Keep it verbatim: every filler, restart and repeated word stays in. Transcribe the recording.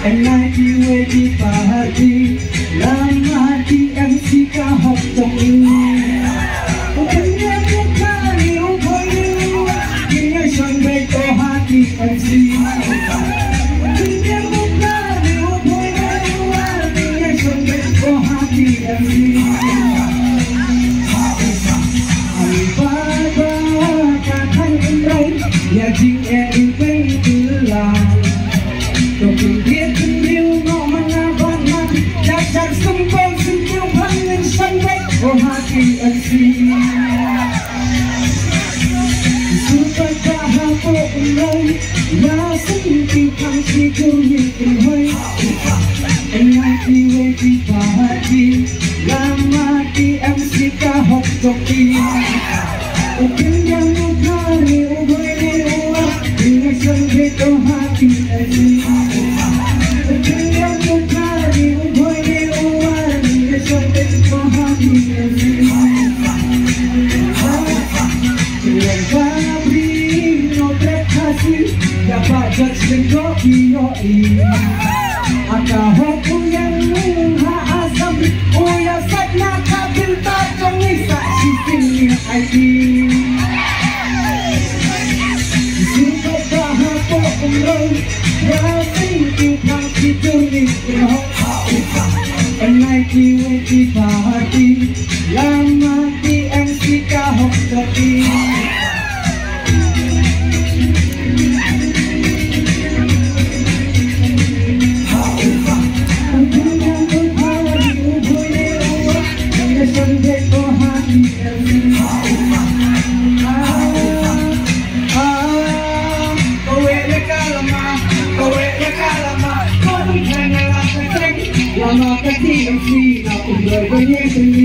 N I T W T Party Lama T M C ka học trong yêu Hãy nhớ nước ta yêu thôi yêu Khi ngay xuân về có hát T M C Hãy nhớ nước ta yêu thôi yêu Khi ngay xuân về có hát T M C Hãy ba ba cả thanh em đây Nhà chính em bên từ làng Tôi từng biết tình yêu ngọ mà là con mắt Chắc chắn xung quanh xin kêu thân lên sân bách của hát T M C Dù tất cả hạ bộ nơi Là xin kêu thăng khi kêu nhìn tình hơi N I T W T Party Lama T M C ca học trong tim Tôi kinh đang lúc ta yêu với yêu Vì ngày xuân về có hát T M C Tôi kinh đang lúc ta yêu với yêu Vì ngày xuân về có hát T M C Tuhan kabri no terkasih dapat judgement kopi yoi Aka hoku yang ha asam Uya sakna kabinta Jongi saksi sini I D Suka bahapo umroi Rasing kupang situni Kinoh N I T W T Party Lama T M C kahok kopi Lama T M C na umroi với nhé